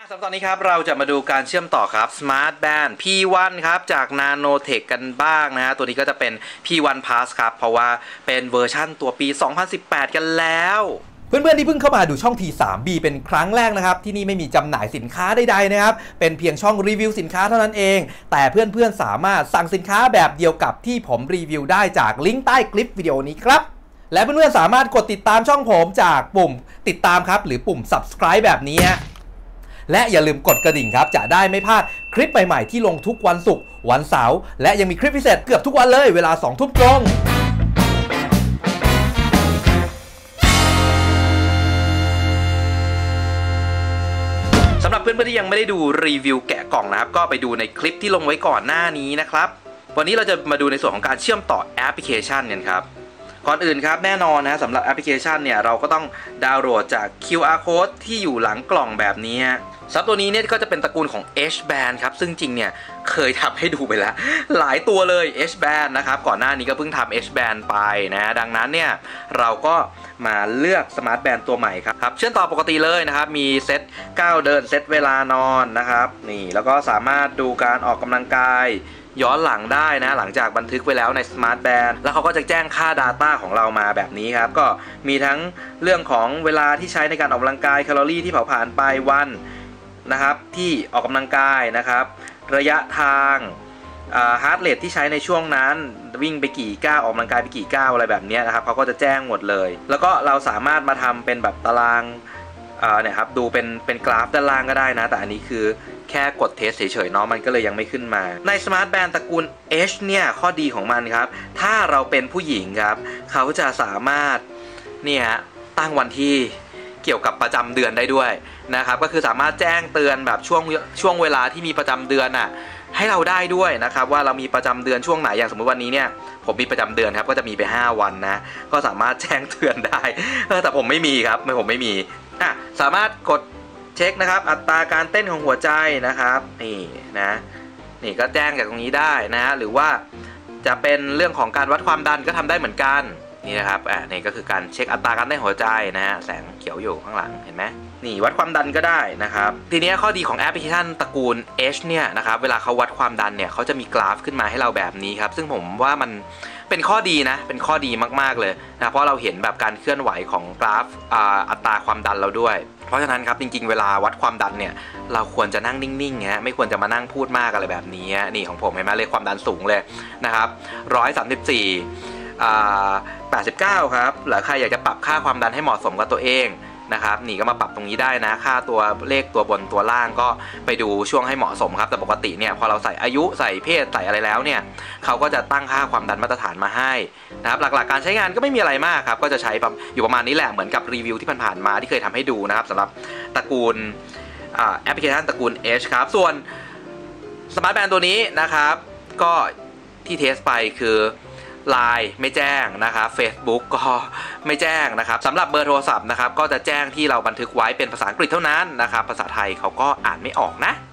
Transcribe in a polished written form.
สำหรับตอนนี้ครับเราจะมาดูการเชื่อมต่อครับ Smart Band P1 ครับจาก Nanotech กันบ้างนะฮะตัวนี้ก็จะเป็น P1 Plus ครับเพราะว่าเป็นเวอร์ชั่นตัวปี 2018 กันแล้วเพื่อนๆที่เพิ่งเข้ามาดูช่อง T3B เป็นครั้งแรกนะครับที่นี่ไม่มีจำหน่ายสินค้าใดๆนะครับเป็นเพียงช่องรีวิวสินค้าเท่านั้นเองแต่เพื่อนๆสามารถสั่งสินค้าแบบเดียวกับที่ผมรีวิวได้จากลิงก์ใต้คลิปวิดีโอนี้ครับและเพื่อนๆสามารถกดติดตามช่องผมจากปุ่มติดตามครับหรือปุ่ม subscribe แบบนี้และอย่าลืมกดกระดิ่งครับจะได้ไม่พลาดคลิปใหม่ๆที่ลงทุกวันศุกร์วันเสาร์และยังมีคลิปพิเศษเกือบทุกวันเลยเวลา 20:00 นตรงสำหรับเพื่อนๆที่ยังไม่ได้ดูรีวิวแกะกล่องนะครับก็ไปดูในคลิปที่ลงไว้ก่อนหน้านี้นะครับวันนี้เราจะมาดูในส่วนของการเชื่อมต่อแอปพลิเคชันกันครับก่อนอื่นครับแน่นอนนะสำหรับแอปพลิเคชันเนี่ยเราก็ต้องดาวน์โหลดจาก QR code ที่อยู่หลังกล่องแบบนี้สำหรับตัวนี้เนี่ยก็จะเป็นตระกูลของ H band ครับซึ่งจริงเนี่ยเคยทำให้ดูไปแล้วหลายตัวเลย H band นะครับก่อนหน้านี้ก็เพิ่งทำ H band ไปนะดังนั้นเนี่ยเราก็มาเลือก Smart Band ตัวใหม่ครับเชื่อมต่อปกติเลยนะครับมีเซตก้าวเดินเซตเวลานอนนะครับนี่แล้วก็สามารถดูการออกกำลังกายย้อนหลังได้นะหลังจากบันทึกไว้แล้วใน Smart Band แล้วเขาก็จะแจ้งค่า Data ของเรามาแบบนี้ครับก็มีทั้งเรื่องของเวลาที่ใช้ในการออกกำลังกายแคลอรี่ที่เผาผลาญไปวันนะครับที่ออกกำลังกายนะครับระยะทางฮาร์ทเรทที่ใช้ในช่วงนั้นวิ่งไปกี่ก้าวออกกำลังกายไปกี่ก้าวอะไรแบบนี้นะครับเขาก็จะแจ้งหมดเลยแล้วก็เราสามารถมาทำเป็นแบบตารางเนี่ยครับดูเป็นกราฟด้านล่างก็ได้นะแต่อันนี้คือแค่กดเทสเฉยๆเนาะมันก็เลยยังไม่ขึ้นมาใน Smart Band ตระกูล H เนี่ยข้อดีของมันครับถ้าเราเป็นผู้หญิงครับเขาจะสามารถเนี่ยตั้งวันที่เกี่ยวกับประจำเดือนได้ด้วยนะครับก็คือสามารถแจ้งเตือนแบบช่วงเวลาที่มีประจำเดือนให้เราได้ด้วยนะครับว่าเรามีประจำเดือนช่วงไหนอย่างสมมติวันนี้เนี่ยผมมีประจำเดือนครับก็จะมีไป5วันนะก็สามารถแจ้งเตือนได้แต่ผมไม่มีครับผมไม่มีสามารถกดเช็คนะครับอัตราการเต้นของหัวใจนะครับนี่ก็แจ้งจากตรงนี้ได้นะหรือว่าจะเป็นเรื่องของการวัดความดันก็ทำได้เหมือนกันนี่นะครับนี่ก็คือการเช็คอัตราการเต้นหัวใจนะฮะแสงเขียวอยู่ข้างหลังเห็นไหมนี่วัดความดันก็ได้นะครับทีนี้ข้อดีของแอปพลิเคชันตระกูล H เนี่ยนะครับเวลาเขาวัดความดันเนี่ยเขาจะมีกราฟขึ้นมาให้เราแบบนี้ครับซึ่งผมว่ามันเป็นข้อดีนะเป็นข้อดีมากๆเลยนะเพราะเราเห็นแบบการเคลื่อนไหวของกราฟอัตราความดันเราด้วยเพราะฉะนั้นครับจริงๆเวลาวัดความดันเนี่ยเราควรจะนั่งนิ่งๆฮะไม่ควรจะมานั่งพูดมากอะไรแบบนี้นี่ของผมเห็นไหมเลยความดันสูงเลยนะครับ134 89ครับหรือใครอยากจะปรับค่าความดันให้เหมาะสมกับตัวเองนะครับนี่ก็มาปรับตรงนี้ได้นะค่าตัวเลขตัวบนตัวล่างก็ไปดูช่วงให้เหมาะสมครับแต่ปกติเนี่ยพอเราใส่อายุใส่เพศใส่อะไรแล้วเนี่ยเขาก็จะตั้งค่าความดันมาตรฐานมาให้นะครับหลักๆการใช้งานก็ไม่มีอะไรมากครับก็จะใช้อยู่ประมาณนี้แหละเหมือนกับรีวิวที่ผ่านๆมาที่เคยทำให้ดูนะครับสำหรับตระกูลแอปพลิเคชันตระกูล H ครับส่วน Smart Band ตัวนี้นะครับก็ที่เทสไปคือLine ไม่แจ้งนะครับ Facebook ก็ไม่แจ้งนะครับสำหรับเบอร์โทรศัพท์นะครับก็จะแจ้งที่เราบันทึกไว้เป็นภาษาอังกฤษเท่านั้นนะครับภาษาไทยเขาก็อ่านไม่ออกนะ